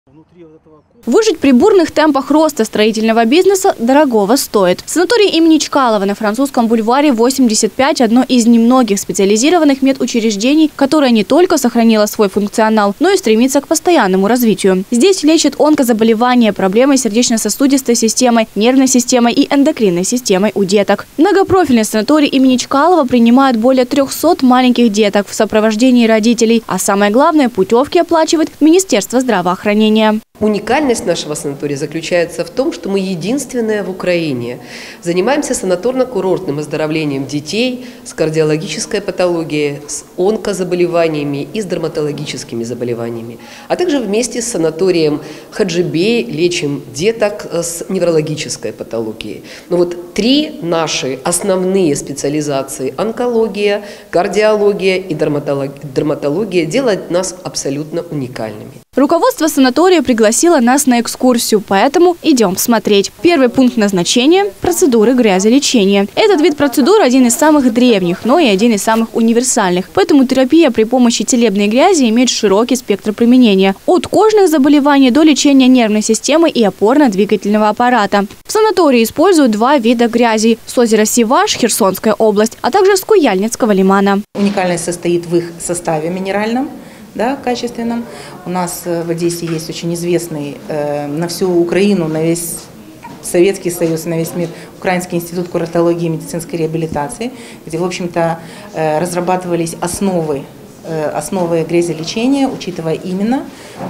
Выжить при бурных темпах роста строительного бизнеса дорогого стоит. Санаторий имени Чкалова на французском бульваре 85 – одно из немногих специализированных медучреждений, которое не только сохранило свой функционал, но и стремится к постоянному развитию. Здесь лечат онкозаболевания, проблемы сердечно-сосудистой системой, нервной системой и эндокринной системой у деток. Многопрофильный санаторий имени Чкалова принимает более 300 маленьких деток в сопровождении родителей, а самое главное – путевки оплачивает Министерство здравоохранения. Уникальность нашего санатория заключается в том, что мы единственные в Украине. Занимаемся санаторно-курортным оздоровлением детей с кардиологической патологией, с онкозаболеваниями и с дерматологическими заболеваниями. А также вместе с санаторием Хаджибей лечим деток с неврологической патологией. Но вот три наши основные специализации – онкология, кардиология и дерматология – делают нас абсолютно уникальными. Руководство санатория пригласило нас на экскурсию, поэтому идем смотреть. Первый пункт назначения – процедуры грязелечения. Этот вид процедур один из самых древних, но и один из самых универсальных. Поэтому терапия при помощи целебной грязи имеет широкий спектр применения. От кожных заболеваний до лечения нервной системы и опорно-двигательного аппарата. В санатории используют два вида грязи – с озера Сиваш, Херсонская область, а также с Куяльницкого лимана. Уникальность состоит в их составе минеральном. Да, качественном. У нас в Одессе есть очень известный на всю Украину, на весь Советский Союз, на весь мир Украинский институт куратологии и медицинской реабилитации, где, в общем-то, разрабатывались основы грязелечения, учитывая именно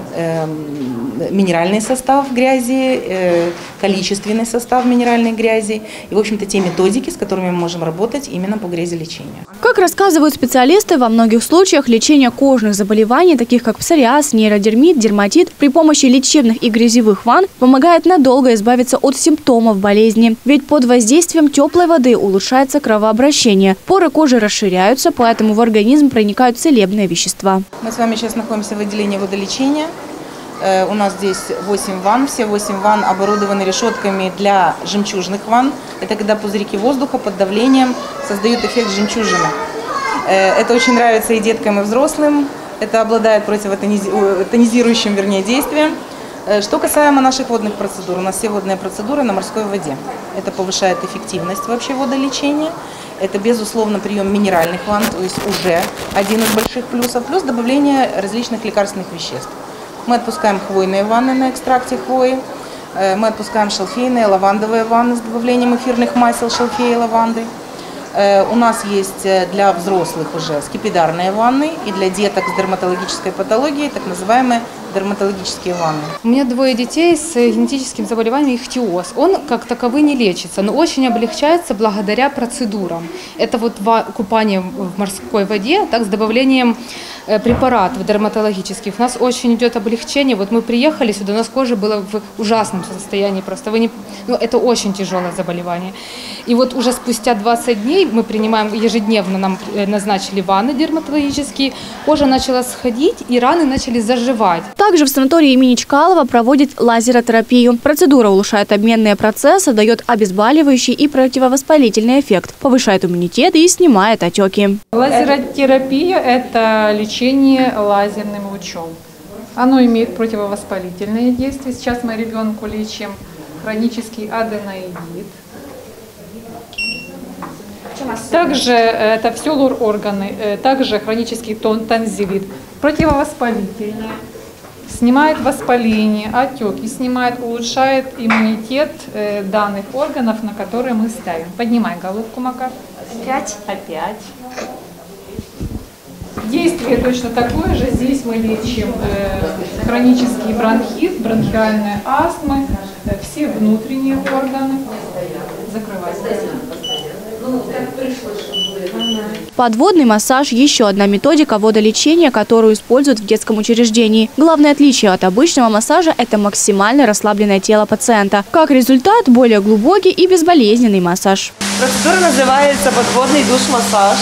минеральный состав грязи, количественный состав минеральной грязи и, в общем-то, те методики, с которыми мы можем работать именно по грязелечению. Как рассказывают специалисты, во многих случаях лечение кожных заболеваний, таких как псориаз, нейродермит, дерматит, при помощи лечебных и грязевых ванн помогает надолго избавиться от симптомов болезни. Ведь под воздействием теплой воды улучшается кровообращение, поры кожи расширяются, поэтому в организм проникают целебные вещества. Мы с вами сейчас находимся в отделении водолечения. У нас здесь 8 ванн. Все 8 ванн оборудованы решетками для жемчужных ванн. Это когда пузырьки воздуха под давлением создают эффект жемчужины. Это очень нравится и деткам, и взрослым. Это обладает противотонизирующим, действием. Что касаемо наших водных процедур, у нас все водные процедуры на морской воде. Это повышает эффективность вообще водолечения. Это, безусловно, прием минеральных ванн, то есть уже один из больших плюсов, плюс добавление различных лекарственных веществ. Мы отпускаем хвойные ванны на экстракте хвои, мы отпускаем шалфейные, лавандовые ванны с добавлением эфирных масел шалфея и лаванды. У нас есть для взрослых уже скипидарные ванны и для деток с дерматологической патологией так называемые дерматологические ванны. У меня 2 детей с генетическим заболеванием ихтиоз. Он как таковой не лечится, но очень облегчается благодаря процедурам. Это вот купание в морской воде, так с добавлением препаратов дерматологических. У нас очень идет облегчение. Вот мы приехали сюда, у нас кожа была в ужасном состоянии просто. Это очень тяжелое заболевание. И вот уже спустя 20 дней мы принимаем ежедневно, нам назначили ванны дерматологические, кожа начала сходить и раны начали заживать. Также в санатории имени Чкалова проводят лазеротерапию. Процедура улучшает обменные процессы, дает обезболивающий и противовоспалительный эффект, повышает иммунитет и снимает отеки. Лазеротерапия – это лечение лазерным лучом. Оно имеет противовоспалительное действие. Сейчас мы ребенку лечим хронический аденоидит. Также это все лор-органы, также хронический тонзиллит, противовоспалительное, снимает воспаление, отеки, снимает, улучшает иммунитет данных органов, на которые мы ставим. Поднимай головку, Макар. Опять. Действие точно такое же. Здесь мы лечим хронический бронхит, бронхиальная астма, все внутренние органы. Закрывайся. Подводный массаж – еще одна методика водолечения, которую используют в детском учреждении. Главное отличие от обычного массажа – это максимально расслабленное тело пациента. Как результат – более глубокий и безболезненный массаж. Процедура называется подводный душ-массаж.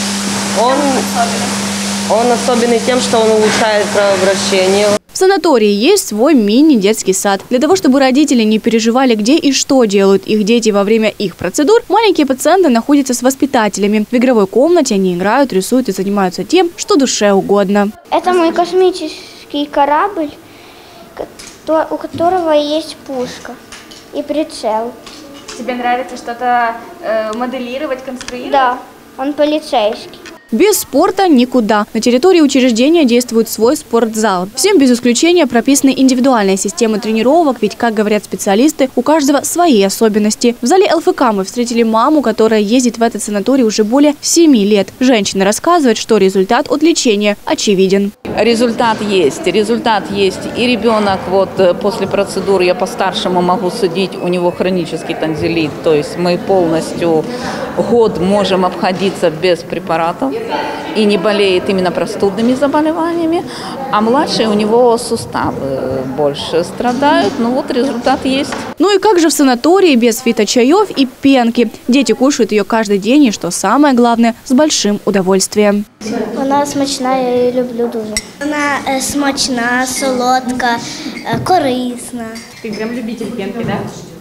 Он особенный тем, что он улучшает кровообращение. В санатории есть свой мини-детский сад. Для того, чтобы родители не переживали, где и что делают их дети во время их процедур, маленькие пациенты находятся с воспитателями. В игровой комнате они играют, рисуют и занимаются тем, что душе угодно. Это мой космический корабль, у которого есть пушка и прицел. Тебе нравится что-то моделировать, конструировать? Да, он полицейский. Без спорта никуда. На территории учреждения действует свой спортзал. Всем без исключения прописаны индивидуальные системы тренировок, ведь, как говорят специалисты, у каждого свои особенности. В зале ЛФК мы встретили маму, которая ездит в этот санаторий уже более 7 лет. Женщина рассказывает, что результат от лечения очевиден. Результат есть. И ребенок вот после процедуры, я по-старшему могу судить, у него хронический танзелит. То есть мы полностью год можем обходиться без препаратов и не болеет именно простудными заболеваниями. А младший, у него суставы больше страдают. Ну вот результат есть. Ну и как же в санатории без фиточаев и пенки? Дети кушают ее каждый день и, что самое главное, с большим удовольствием. Вона смачна, я її люблю дуже. Вона смачна, солодка, корисна. Ты прям любитель пенки, да?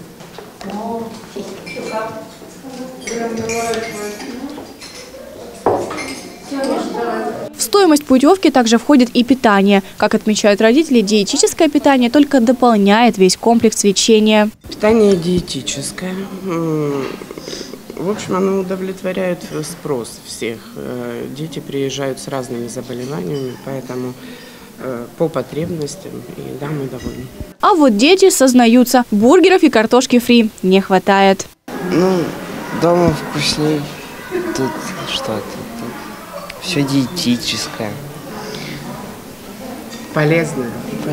В стоимость путевки также входит и питание. Как отмечают родители, диетическое питание только дополняет весь комплекс лечения. Питание диетическое. В общем, оно удовлетворяет спрос всех. Дети приезжают с разными заболеваниями, поэтому по потребностям, и да, мы довольны. А вот дети сознаются, бургеров и картошки фри не хватает. Ну, дома вкусней, тут что-то, все диетическое. Полезное.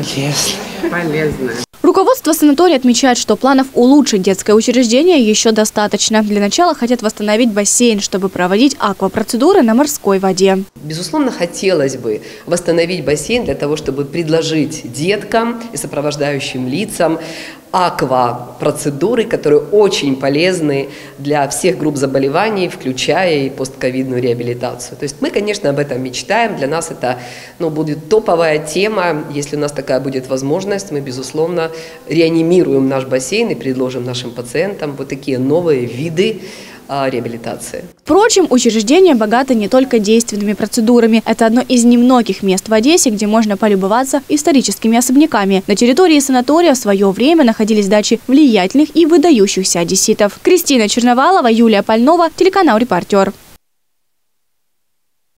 Руководство санатория отмечает, что планов улучшить детское учреждение еще достаточно. Для начала хотят восстановить бассейн, чтобы проводить аквапроцедуры на морской воде. Безусловно, хотелось бы восстановить бассейн для того, чтобы предложить деткам и сопровождающим лицам аквапроцедуры, которые очень полезны для всех групп заболеваний, включая и постковидную реабилитацию. То есть мы, конечно, об этом мечтаем. Для нас это будет топовая тема. Если у нас такая будет возможность, мы, безусловно, реанимируем наш бассейн и предложим нашим пациентам вот такие новые виды реабилитации. Впрочем, учреждение богато не только действенными процедурами. Это одно из немногих мест в Одессе, где можно полюбоваться историческими особняками. На территории санатория в свое время находились дачи влиятельных и выдающихся одесситов. Кристина Черновалова, Юлия Пальнова, телеканал «Репортер».